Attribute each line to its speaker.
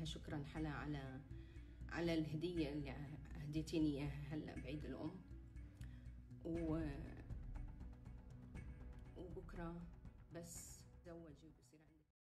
Speaker 1: لها شكرا حلا على الهدية اللي هديتيني إياها هلا بعيد الأم. وبكرة بس زوجي وبصير